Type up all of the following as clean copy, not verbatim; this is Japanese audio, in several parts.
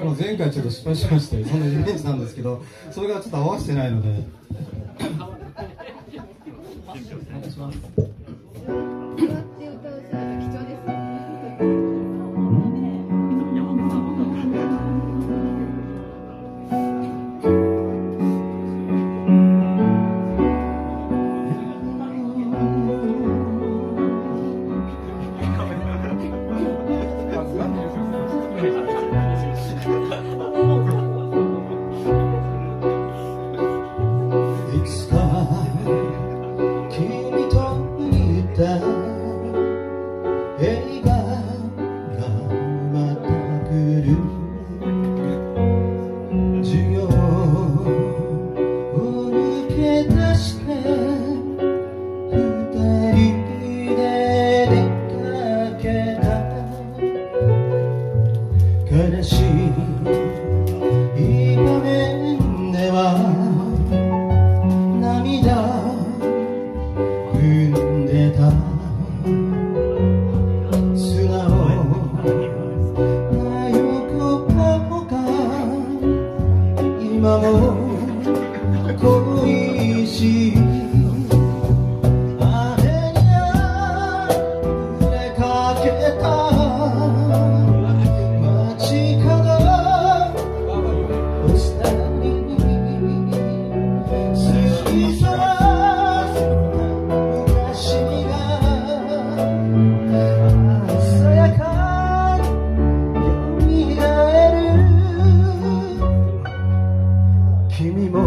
前回ちょっと失敗しまして、そんなイメージなんですけど、それがちょっと合わせてないので。お願いします。 いくつか君と見た映画がまた来る授業を抜け出して二人で出かけた悲しい場面では踏んでた素直な横顔が今も恋しい雨に溢れかけた街角ポスターに過ぎ去君も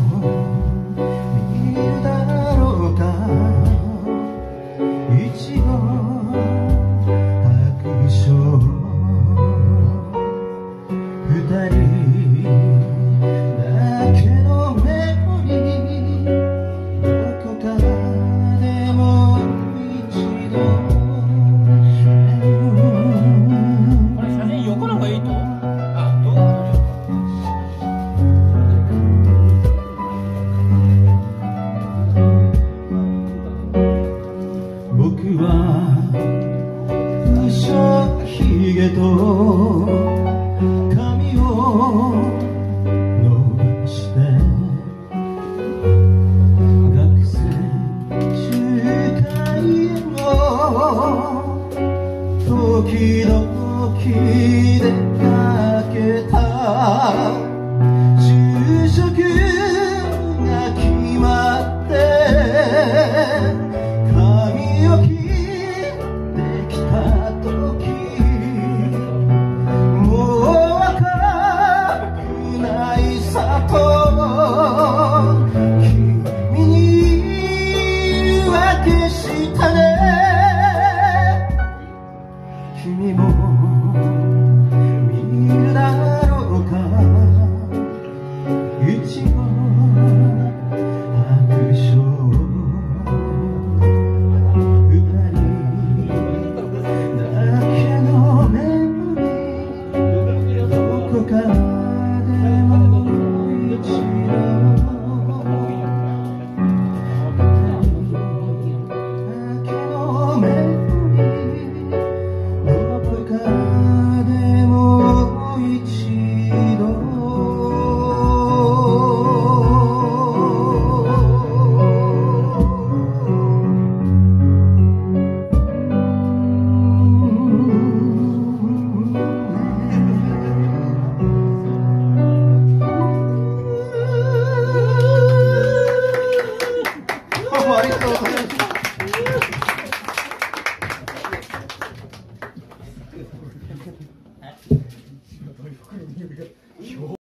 見るだろうか一度白書二人だけのメモリーどこかでも一度これ写真横の方がいいと僕は嘘ひげと髪を伸ばして学生集会へも時々出かけた就職が決まって髪を切ってきた時もう若くないさと君に言い訳したね君も見るだろうか一度白書ありがとうございます。